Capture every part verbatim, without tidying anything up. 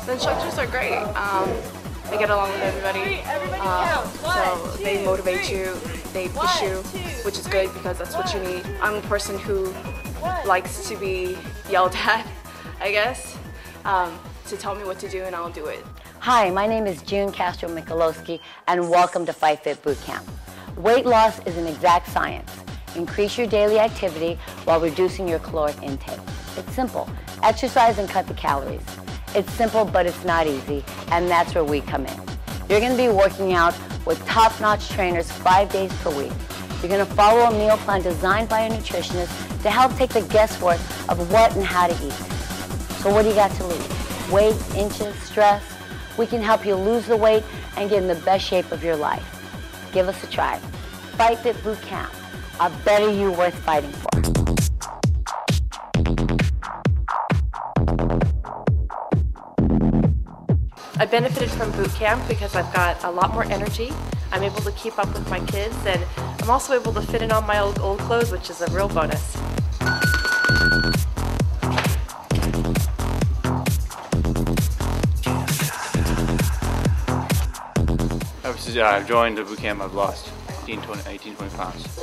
The instructors are great. Um, they get along with everybody, uh, so they motivate you, they push you, which is good because that's what you need. I'm a person who likes to be yelled at, I guess, um, to tell me what to do and I'll do it. Hi, my name is June Castro-Michalowski and welcome to Fight Fit Boot Camp. Weight loss is an exact science. Increase your daily activity while reducing your caloric intake. It's simple. Exercise and cut the calories. It's simple, but it's not easy, and that's where we come in. You're going to be working out with top-notch trainers five days per week. You're going to follow a meal plan designed by a nutritionist to help take the guesswork of what and how to eat. So what do you got to lose? Weight, inches, stress? We can help you lose the weight and get in the best shape of your life. Give us a try. Fight Fit Boot Camp. A better you worth fighting for. I benefited from boot camp because I've got a lot more energy. I'm able to keep up with my kids, and I'm also able to fit in on my old, old clothes, which is a real bonus. Ever since I've joined the boot camp, I've lost eighteen, twenty pounds.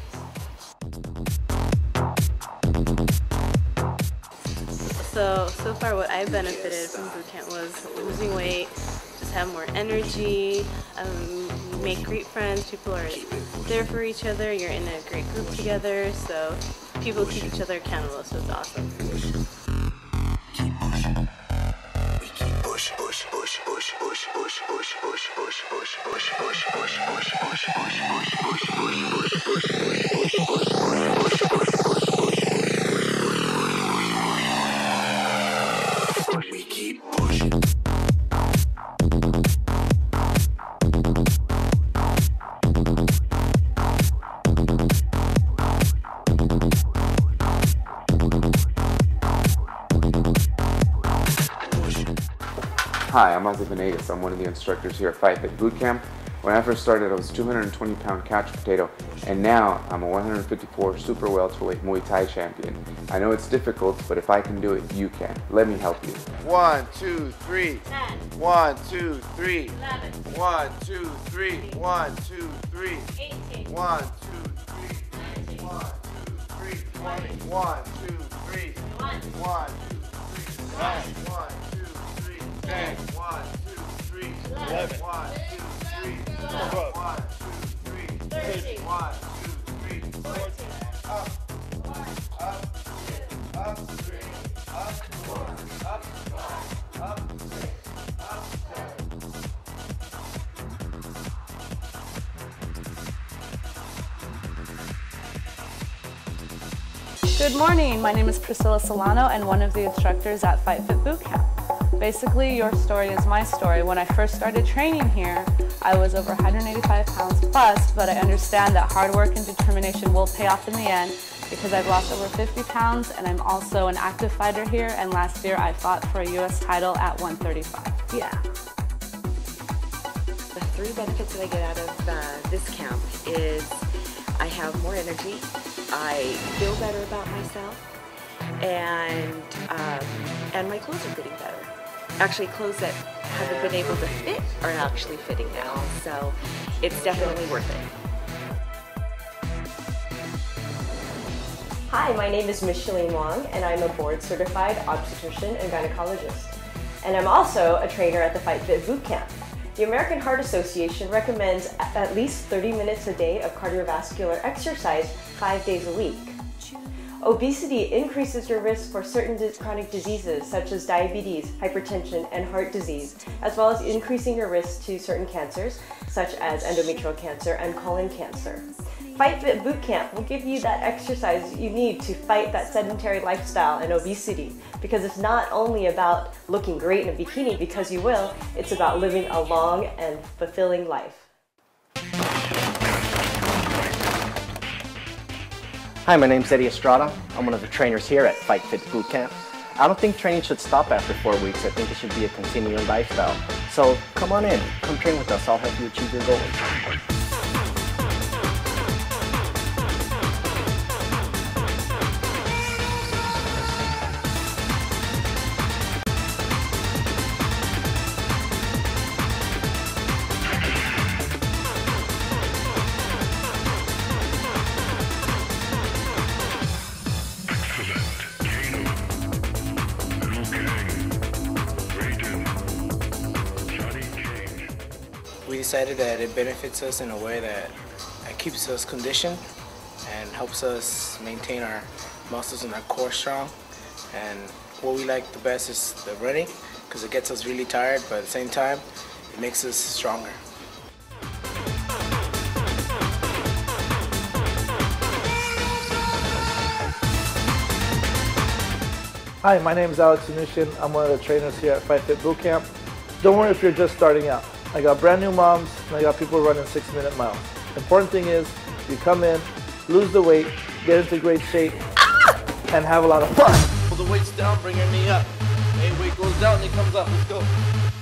So, so far what I benefited from boot camp was losing weight, just have more energy, um, make great friends, people are there for each other, you're in a great group together, so people keep each other accountable, so it's awesome. Hi, I'm Ozzy Venegas. I'm one of the instructors here at Fight Fit Boot Camp. When I first started, I was a two hundred twenty pound couch potato, and now I'm a one hundred fifty-four super welterweight Muay Thai champion. I know it's difficult, but if I can do it, you can. Let me help you. One, two, three. ten. One, two, three. eleven. One, two, three. One, two, three. eighteen. One, two, three. nineteen. One, two, three. Twenty. One, two, three. one. One, two, three. One, two, three. Ten. One, two, three. eleven. One, two, three. twelve. One, two, three. thirteen. One, two, three. fourteen. Up, up, up, three, up, four, up, five, up, six, up, seven. Good morning, my name is Priscilla Solano and one of the instructors at Fight Fit Boot Camp. Basically, your story is my story. When I first started training here, I was over one hundred eighty-five pounds plus, but I understand that hard work and determination will pay off in the end because I've lost over fifty pounds and I'm also an active fighter here, and last year I fought for a U S title at one thirty-five. Yeah. The three benefits that I get out of uh, this camp is I have more energy, I feel better about myself, and um, and my clothes are fitting better. Actually, clothes that haven't been able to fit are actually fitting now, so it's definitely worth it. Hi, my name is Micheline Wong, and I'm a board-certified obstetrician and gynecologist. And I'm also a trainer at the Fight Fit Boot Camp. The American Heart Association recommends at least thirty minutes a day of cardiovascular exercise five days a week. Obesity increases your risk for certain chronic diseases such as diabetes, hypertension, and heart disease, as well as increasing your risk to certain cancers such as endometrial cancer and colon cancer. Fight Fit Boot Camp will give you that exercise you need to fight that sedentary lifestyle and obesity, because it's not only about looking great in a bikini, because you will, it's about living a long and fulfilling life. Hi, my name's Eddie Estrada. I'm one of the trainers here at Fight Fit Boot Camp. I don't think training should stop after four weeks. I think it should be a continuing lifestyle. So come on in, come train with us. I'll help you achieve your goals. decided that it benefits us in a way that, that keeps us conditioned and helps us maintain our muscles and our core strong. And what we like the best is the running, because it gets us really tired, but at the same time, it makes us stronger. Hi, my name is Alex Anushin. I'm one of the trainers here at Fight Fit Bootcamp. Don't worry if you're just starting out. I got brand new moms and I got people running six minute miles. The important thing is you come in, lose the weight, get into great shape, and have a lot of fun. Pull the weights down, bring your knee up. Hey, weight goes down, knee comes up. Let's go.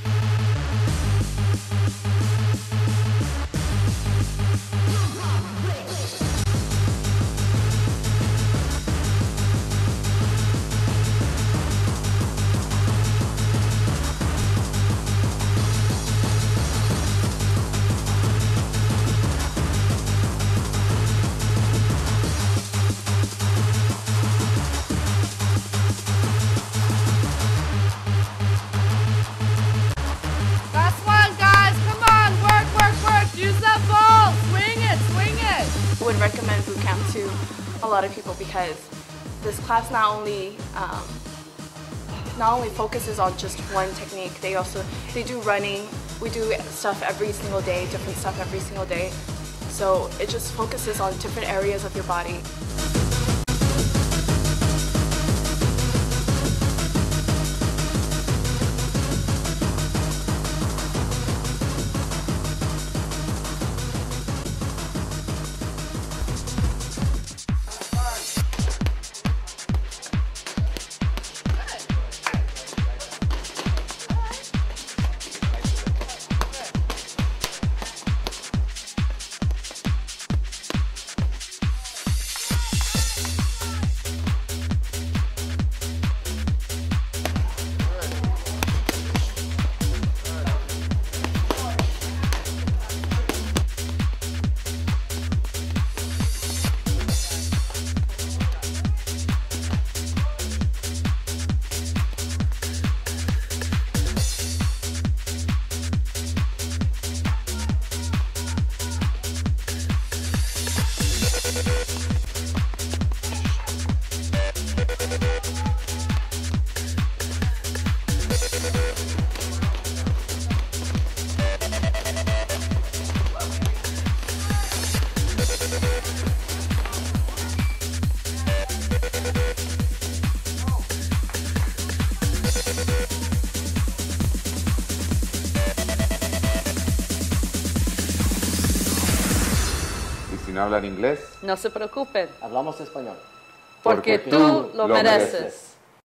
I would recommend boot camp to a lot of people because this class not only um, not only focuses on just one technique. They also they do running. We do stuff every single day, different stuff every single day. So it just focuses on different areas of your body. Si no hablan inglés, no se preocupen. Hablamos español. Porque, Porque tú, tú lo mereces. mereces.